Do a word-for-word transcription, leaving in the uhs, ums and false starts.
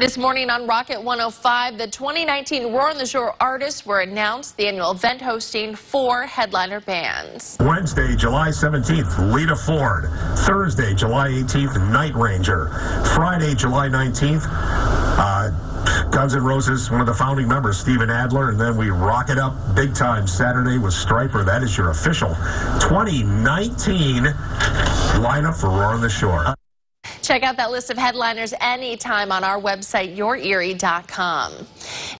This morning on Rocket one oh five, the twenty nineteen Roar on the Shore artists were announced, the annual event hosting four headliner bands. Wednesday, July seventeenth, Lita Ford. Thursday, July eighteenth, Night Ranger. Friday, July nineteenth, uh, Guns N' Roses, one of the founding members, Steven Adler, and then we rock it up big time Saturday with Stryper. That is your official twenty nineteen lineup for Roar on the Shore. Check out that list of headliners anytime on our website, your erie dot com.